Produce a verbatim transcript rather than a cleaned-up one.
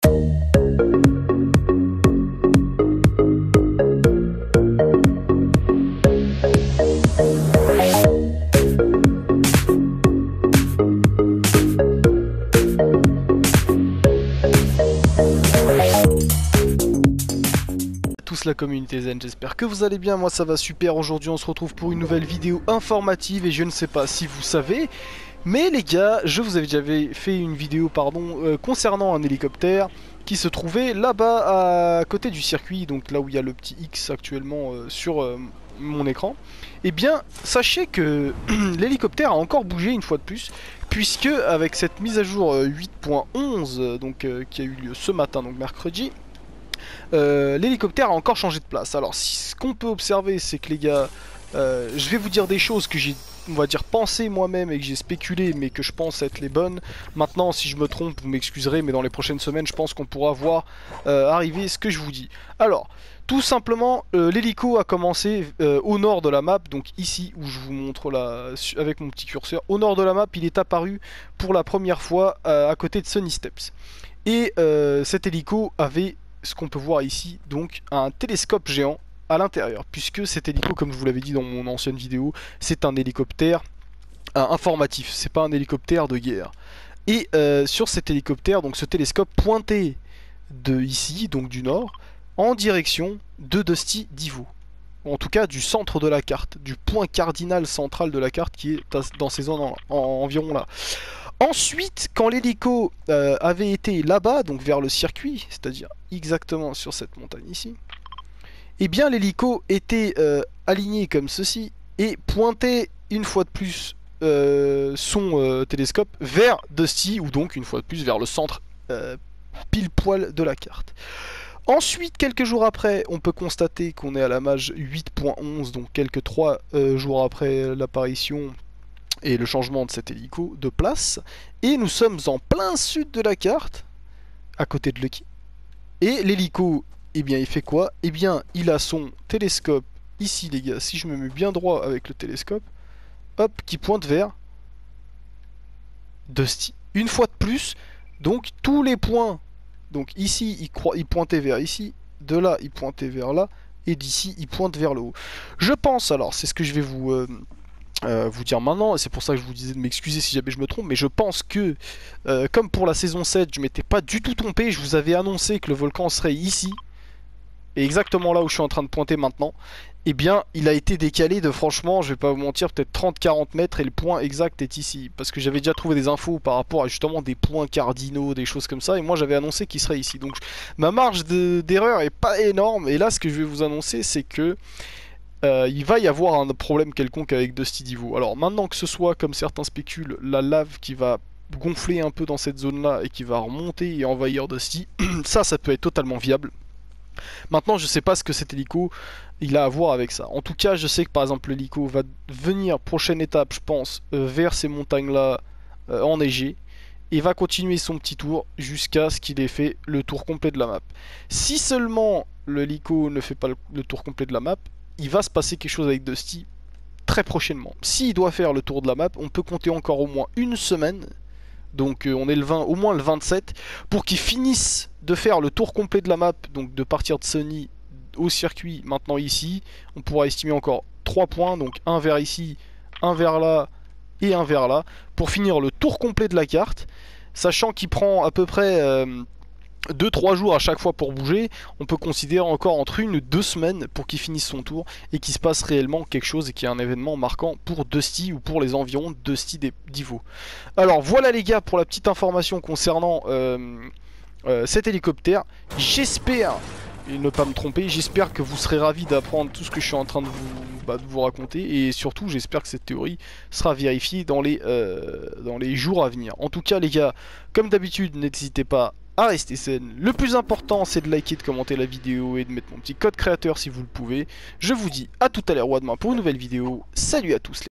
La communauté zen, j'espère que vous allez bien, moi ça va super. Aujourd'hui on se retrouve pour une nouvelle vidéo informative et je ne sais pas si vous savez, mais les gars, je vous avais déjà fait une vidéo pardon euh, concernant un hélicoptère qui se trouvait là-bas à côté du circuit, donc là où il y a le petit X actuellement euh, sur euh, mon écran. Et bien sachez que l'hélicoptère a encore bougé une fois de plus, puisque avec cette mise à jour euh, huit point onze euh, donc euh, qui a eu lieu ce matin, donc mercredi, Euh, l'hélicoptère a encore changé de place. Alors si, ce qu'on peut observer, c'est que les gars, euh, je vais vous dire des choses que j'ai, on va dire, pensé moi-même et que j'ai spéculé, mais que je pense être les bonnes. Maintenant, si je me trompe, vous m'excuserez, mais dans les prochaines semaines, je pense qu'on pourra voir euh, arriver ce que je vous dis. Alors, tout simplement, euh, l'hélico a commencé euh, au nord de la map, donc ici où je vous montre là, avec mon petit curseur. Au nord de la map, il est apparu pour la première fois euh, à côté de Sunny Steps. Et euh, cet hélico avait ce qu'on peut voir ici, donc un télescope géant à l'intérieur, puisque cet hélico, comme je vous l'avais dit dans mon ancienne vidéo, c'est un hélicoptère euh, informatif, c'est pas un hélicoptère de guerre. Et euh, sur cet hélicoptère, donc ce télescope pointait de ici, donc du nord, en direction de Dusty Divo. En tout cas du centre de la carte, du point cardinal central de la carte qui est dans ces zones en, en, environ là. Ensuite, quand l'hélico euh, avait été là-bas, donc vers le circuit, c'est-à-dire exactement sur cette montagne ici, eh bien l'hélico était euh, aligné comme ceci et pointait une fois de plus euh, son euh, télescope vers Dusty, ou donc une fois de plus vers le centre euh, pile poil de la carte. Ensuite, quelques jours après, on peut constater qu'on est à la mage huit point onze, donc quelques trois euh, jours après l'apparition et le changement de cet hélico de place, et nous sommes en plein sud de la carte, à côté de Lucky. Et l'hélico, eh bien il fait quoi? Eh bien il a son télescope ici les gars, si je me mets bien droit avec le télescope, hop, qui pointe vers Dusty. Une fois de plus, donc tous les points, donc ici il, croit, il pointait vers ici, de là il pointait vers là, et d'ici il pointe vers le haut. Je pense, alors c'est ce que je vais vous... Euh, Euh, vous dire maintenant, et c'est pour ça que je vous disais de m'excuser si jamais je me trompe, mais je pense que euh, comme pour la saison sept je m'étais pas du tout trompé, je vous avais annoncé que le volcan serait ici et exactement là où je suis en train de pointer maintenant. Et eh bien il a été décalé de, franchement je vais pas vous mentir, peut-être trente à quarante mètres, et le point exact est ici, parce que j'avais déjà trouvé des infos par rapport à justement des points cardinaux, des choses comme ça, et moi j'avais annoncé qu'il serait ici, donc ma marge d'erreur est pas énorme. Et là ce que je vais vous annoncer, c'est que Euh, il va y avoir un problème quelconque avec Dusty Divo. Alors maintenant, que ce soit comme certains spéculent, la lave qui va gonfler un peu dans cette zone là et qui va remonter et envahir Dusty, ça ça peut être totalement viable. Maintenant je sais pas ce que cet hélico il a à voir avec ça. En tout cas je sais que par exemple l'hélico va venir, prochaine étape je pense, euh, vers ces montagnes là euh, enneigées, et va continuer son petit tour jusqu'à ce qu'il ait fait le tour complet de la map. Si seulement l'hélico ne fait pas le, le tour complet de la map, il va se passer quelque chose avec Dusty très prochainement. S'il doit faire le tour de la map, on peut compter encore au moins une semaine, donc euh, on est le vingt, au moins le vingt-sept, pour qu'il finisse de faire le tour complet de la map, donc de partir de Sunny au circuit, maintenant ici, on pourra estimer encore trois points, donc un vers ici, un vers là, et un vers là, pour finir le tour complet de la carte, sachant qu'il prend à peu près... Euh, deux trois jours à chaque fois pour bouger. On peut considérer encore entre une ou deux semaines pour qu'il finisse son tour et qu'il se passe réellement quelque chose et qu'il y ait un événement marquant pour Dusty ou pour les environs de Dusty Divo. Alors voilà les gars pour la petite information concernant euh, euh, cet hélicoptère. J'espère ne pas me tromper, j'espère que vous serez ravis d'apprendre tout ce que je suis en train de vous, bah, de vous raconter, et surtout j'espère que cette théorie sera vérifiée dans les, euh, dans les jours à venir. En tout cas les gars, comme d'habitude, n'hésitez pas à rester saine. Le plus important c'est de liker, de commenter la vidéo et de mettre mon petit code créateur si vous le pouvez. Je vous dis à tout à l'heure ou à demain pour une nouvelle vidéo. Salut à tous les